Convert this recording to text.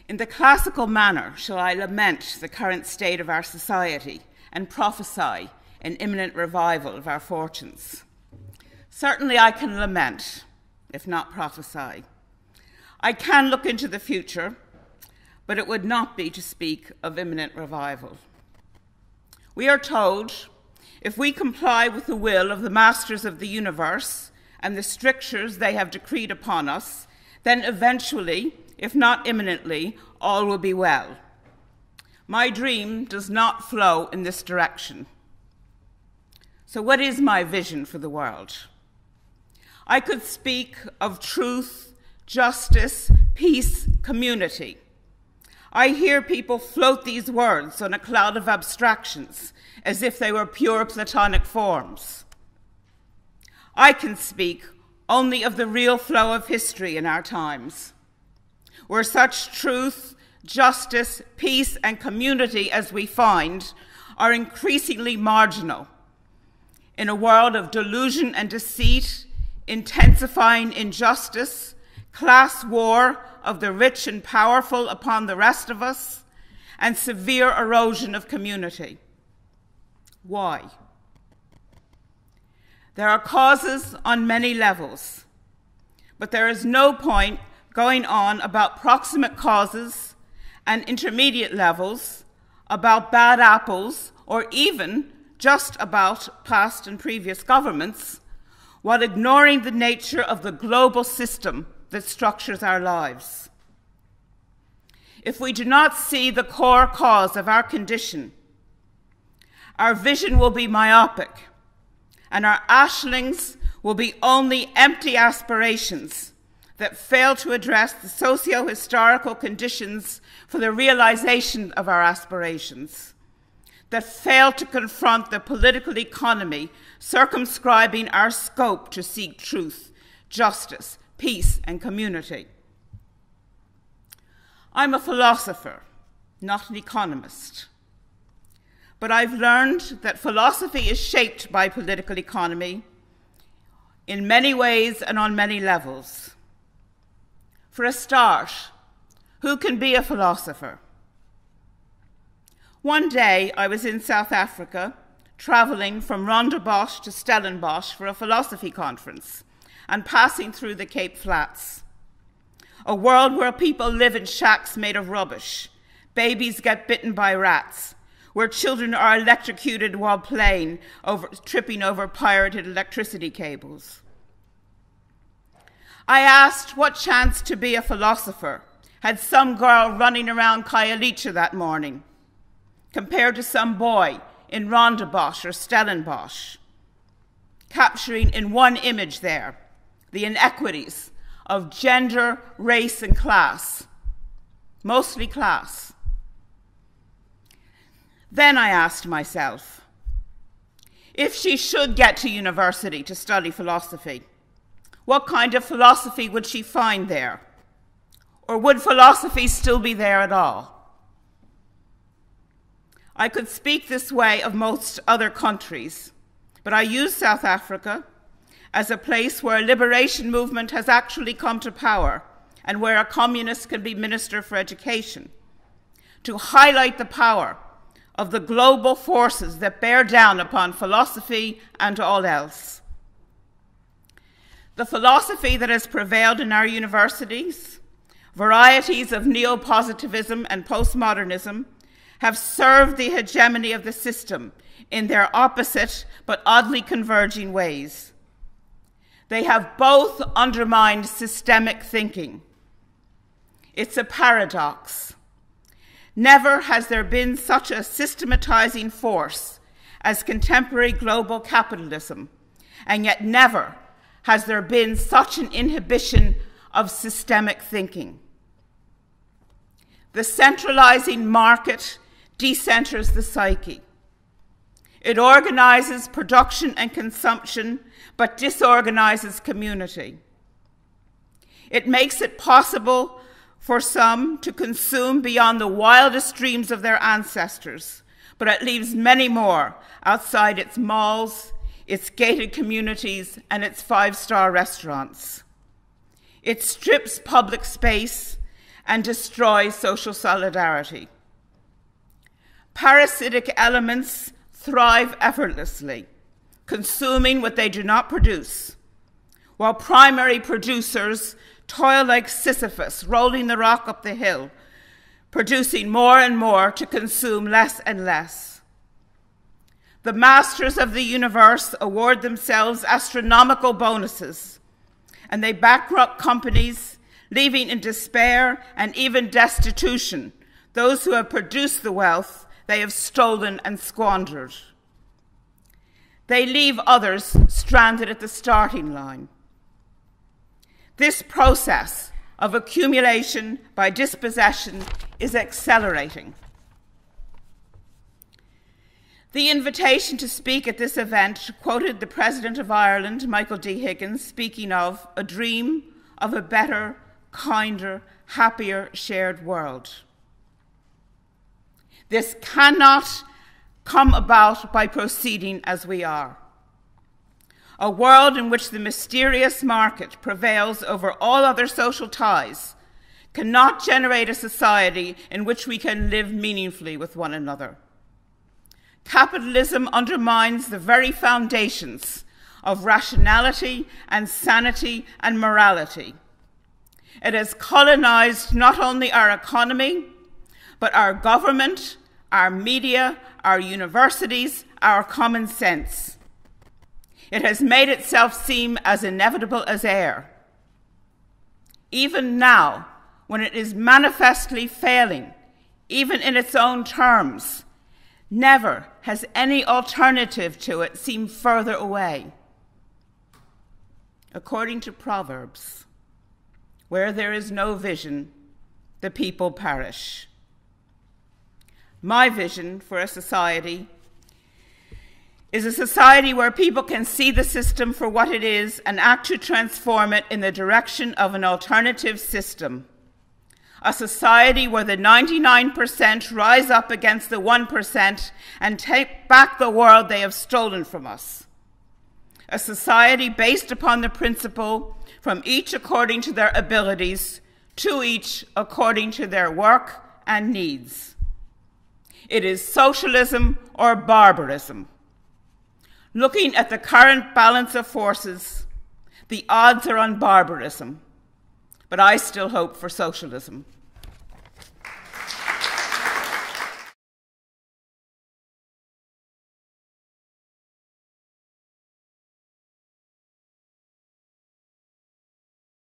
In the classical manner shall I lament the current state of our society and prophesy an imminent revival of our fortunes. Certainly I can lament, if not prophesy. I can look into the future, but it would not be to speak of imminent revival. We are told, if we comply with the will of the masters of the universe and the strictures they have decreed upon us, then eventually, if not imminently, all will be well. My dream does not flow in this direction. So what is my vision for the world? I could speak of truth, justice, peace, community. I hear people float these words on a cloud of abstractions as if they were pure Platonic forms. I can speak only of the real flow of history in our times, where such truth, justice, peace, and community as we find are increasingly marginal in a world of delusion and deceit, intensifying injustice, class war of the rich and powerful upon the rest of us, and severe erosion of community. Why? There are causes on many levels, but there is no point going on about proximate causes and intermediate levels, about bad apples, or even just about past and previous governments, while ignoring the nature of the global system that structures our lives. If we do not see the core cause of our condition, our vision will be myopic, and our ashlings will be only empty aspirations that fail to address the socio-historical conditions for the realization of our aspirations, that fail to confront the political economy circumscribing our scope to seek truth, justice, peace, and community. I'm a philosopher, not an economist. But I've learned that philosophy is shaped by political economy in many ways and on many levels. For a start, who can be a philosopher? One day I was in South Africa, traveling from Rondebosch to Stellenbosch for a philosophy conference and passing through the Cape Flats, a world where people live in shacks made of rubbish, babies get bitten by rats, where children are electrocuted while playing, tripping over pirated electricity cables. I asked what chance to be a philosopher had some girl running around Khayelitsha that morning, compared to some boy in Rondebosch or Stellenbosch, capturing in one image there the inequities of gender, race, and class, mostly class. Then I asked myself, if she should get to university to study philosophy, what kind of philosophy would she find there? Or would philosophy still be there at all? I could speak this way of most other countries, but I use South Africa as a place where a liberation movement has actually come to power and where a communist can be Minister for Education, to highlight the power of the global forces that bear down upon philosophy and all else. The philosophy that has prevailed in our universities, varieties of neo-positivism and postmodernism, have served the hegemony of the system in their opposite but oddly converging ways. They have both undermined systemic thinking. It's a paradox. Never has there been such a systematizing force as contemporary global capitalism, and yet never has there been such an inhibition of systemic thinking. The centralizing market decenters the psyche. It organizes production and consumption, but disorganizes community. It makes it possible for some to consume beyond the wildest dreams of their ancestors, but it leaves many more outside its malls, its gated communities, and its five-star restaurants. It strips public space and destroy social solidarity. Parasitic elements thrive effortlessly, consuming what they do not produce, while primary producers toil like Sisyphus, rolling the rock up the hill, producing more and more to consume less and less. The masters of the universe award themselves astronomical bonuses, and they bankrupt companies, leaving in despair and even destitution those who have produced the wealth they have stolen and squandered. They leave others stranded at the starting line. This process of accumulation by dispossession is accelerating. The invitation to speak at this event quoted the President of Ireland, Michael D. Higgins, speaking of a dream of a better, kinder, happier shared world. This cannot come about by proceeding as we are. A world in which the mysterious market prevails over all other social ties cannot generate a society in which we can live meaningfully with one another. Capitalism undermines the very foundations of rationality and sanity and morality. It has colonized not only our economy, but our government, our media, our universities, our common sense. It has made itself seem as inevitable as air. Even now, when it is manifestly failing, even in its own terms, never has any alternative to it seemed further away. According to Proverbs, where there is no vision, the people perish. My vision for a society is a society where people can see the system for what it is and act to transform it in the direction of an alternative system. A society where the 99% rise up against the 1% and take back the world they have stolen from us. A society based upon the principle, from each according to their abilities, to each according to their work and needs. It is socialism or barbarism. Looking at the current balance of forces, the odds are on barbarism, but I still hope for socialism.